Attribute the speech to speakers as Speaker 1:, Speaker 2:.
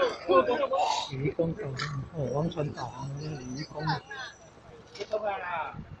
Speaker 1: 渔工岛，哦，汪川岛啊，那个渔工。